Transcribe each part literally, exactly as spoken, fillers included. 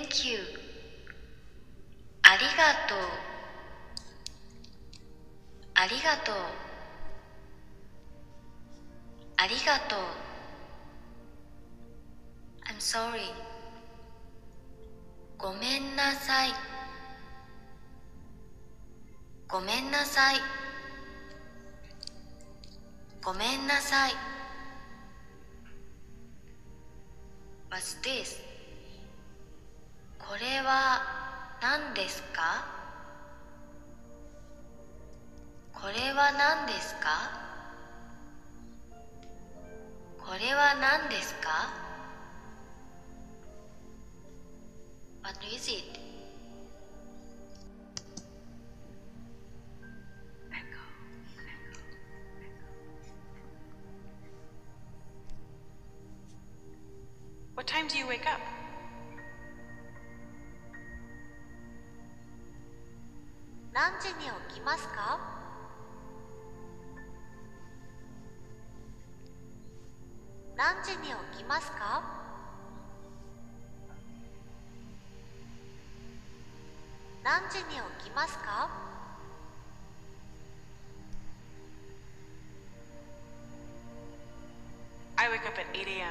Thank you. ありがとう。ありがとう。ありがとう。I'm sorry. ごめんなさい。ごめんなさい。ごめんなさい。What's this? これは何ですか？これは何ですか？これは何ですか？ What is it? What time do you wake up? 何時に起きますか？何時に起きますか？何時に起きますか？ I wake up at eight a m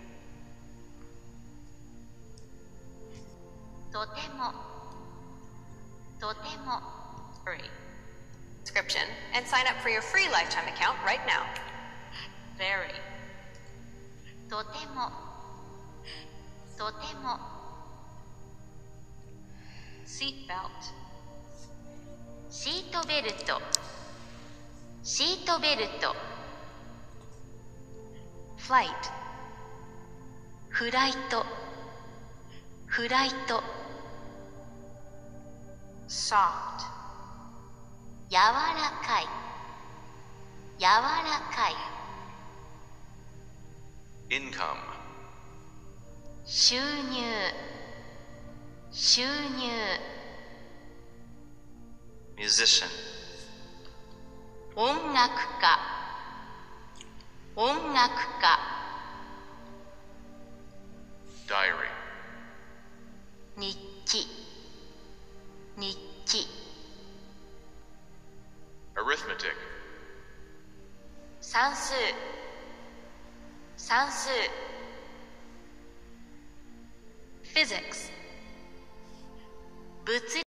とても、とても。 Hurry. Description and sign up for your free lifetime account right now. Very. とても、とても。Seat belt. シートベルト。シートベルト。Flight. フライト。フライト。 Soft. 柔らかい。柔らかい。 Income. 収入。収入。 Musician. 音楽家。音楽家。 Diary. 日記。日記。 Arithmetic. 算数。算数。Physics。物理